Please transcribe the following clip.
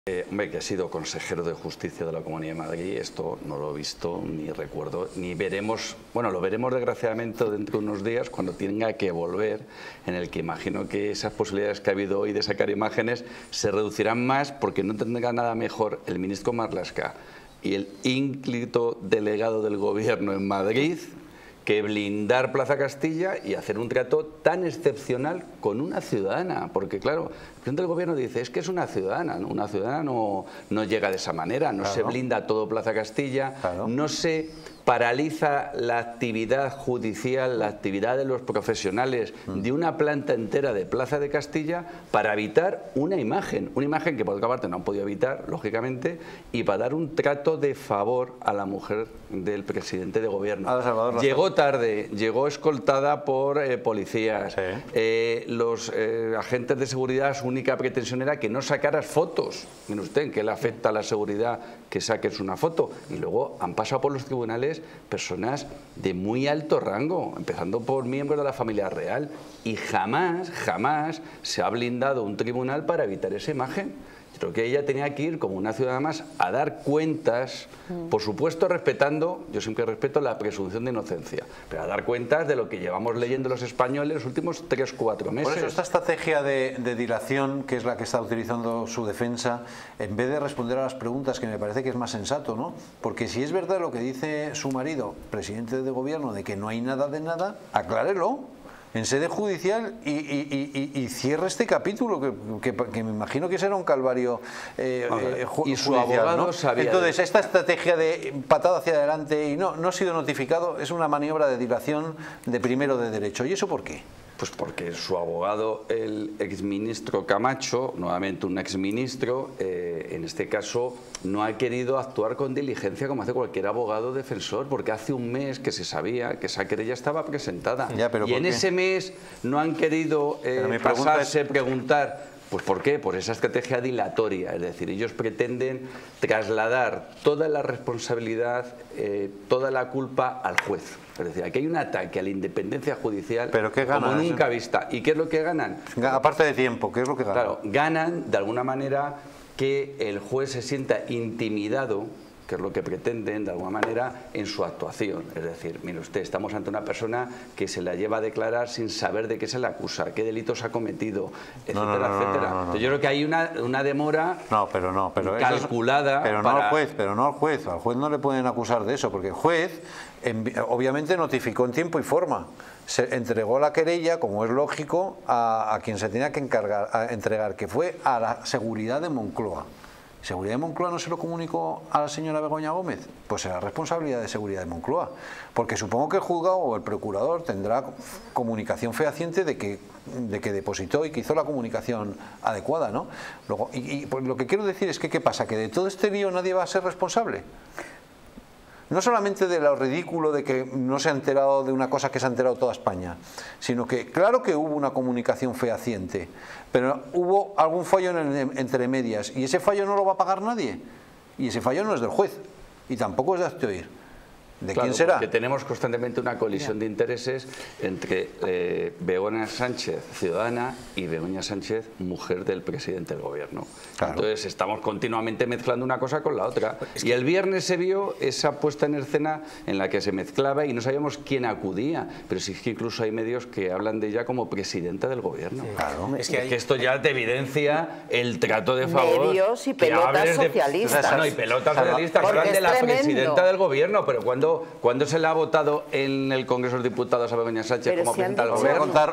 Hombre, que ha sido consejero de Justicia de la Comunidad de Madrid, esto no lo he visto, ni recuerdo, ni veremos, bueno, lo veremos desgraciadamente dentro de unos días cuando tenga que volver, en el que imagino que esas posibilidades que ha habido hoy de sacar imágenes se reducirán más porque no tendrá nada mejor el ministro Marlaska y el ínclito delegado del Gobierno en Madrid que blindar Plaza Castilla y hacer un trato tan excepcional con una ciudadana, porque claro, el presidente del Gobierno dice, es que es una ciudadana no llega de esa manera, no se blinda todo Plaza Castilla, no se paraliza la actividad judicial, la actividad de los profesionales de una planta entera de Plaza de Castilla para evitar una imagen que por otra parte no han podido evitar, lógicamente, y para dar un trato de favor a la mujer del presidente de Gobierno. Llegó tarde, llegó escoltada por policías, los agentes de seguridad, su única pretensión era que no sacaras fotos. Miren usted, que le afecta a la seguridad que saques una foto, y luego han pasado por los tribunales personas de muy alto rango, empezando por miembros de la familia real, y jamás se ha blindado un tribunal para evitar esa imagen. Creo que ella tenía que ir como una ciudadana más a dar cuentas, por supuesto respetando, yo siempre respeto la presunción de inocencia, pero a dar cuentas de lo que llevamos leyendo los españoles los últimos 3 o 4 meses. Por eso esta estrategia de dilación, que es la que está utilizando su defensa, en vez de responder a las preguntas, que me parece que es más sensato, ¿no? Porque si es verdad lo que dice su marido, presidente de Gobierno, de que no hay nada de nada, aclárelo en sede judicial y cierre este capítulo que me imagino que será un calvario y su judicial, abogado ¿no? sabía. Entonces esta estrategia de patada hacia adelante y no ha sido notificado es una maniobra de dilación de primero de derecho. ¿Y eso por qué? Pues porque su abogado, el exministro Camacho, nuevamente un exministro, en este caso no ha querido actuar con diligencia como hace cualquier abogado defensor, porque hace un mes que se sabía que esa querella estaba presentada. Y en ese mes no han querido pasarse, preguntar. Pues ¿por qué? Por esa estrategia dilatoria, es decir, ellos pretenden trasladar toda la responsabilidad, toda la culpa al juez. Es decir, aquí hay un ataque a la independencia judicial como nunca vista. ¿Y qué es lo que ganan? Aparte de tiempo, ¿qué es lo que ganan? Claro, ganan de alguna manera que el juez se sienta intimidado, que es lo que pretenden de alguna manera en su actuación. Es decir, mire usted, estamos ante una persona que se la lleva a declarar sin saber de qué se le acusa, qué delitos ha cometido, etcétera, etcétera. Entonces yo creo que hay una demora calculada. Pero no al juez, al juez no le pueden acusar de eso, porque el juez obviamente notificó en tiempo y forma. Se entregó la querella, como es lógico, a quien se tenía que entregar, que fue a la seguridad de Moncloa. ¿Seguridad de Moncloa no se lo comunicó a la señora Begoña Gómez? Pues será responsabilidad de seguridad de Moncloa, porque supongo que el juzgado o el procurador tendrá comunicación fehaciente de que depositó y que hizo la comunicación adecuada, ¿no? Luego, pues lo que quiero decir es que ¿qué pasa? ¿Que de todo este lío nadie va a ser responsable? No solamente de lo ridículo de que no se ha enterado de una cosa que se ha enterado toda España, sino que claro que hubo una comunicación fehaciente, pero hubo algún fallo entre medias y ese fallo no lo va a pagar nadie. Y ese fallo no es del juez y tampoco es de Hazteoír. ¿De quién será? Porque tenemos constantemente una colisión de intereses entre Begoña Sánchez, ciudadana, y Begoña Sánchez, mujer del presidente del Gobierno. Entonces estamos continuamente mezclando una cosa con la otra. Y el viernes se vio esa puesta en escena en la que se mezclaba y no sabíamos quién acudía. Pero sí que incluso hay medios que hablan de ella como presidenta del Gobierno. Es que esto ya te evidencia el trato de favor. Medios y pelotas socialistas. No, y pelotas socialistas que hablan de la presidenta del Gobierno, pero ¿Cuándo se le ha votado en el Congreso de los Diputados a Begoña Sánchez como presidenta del Gobierno?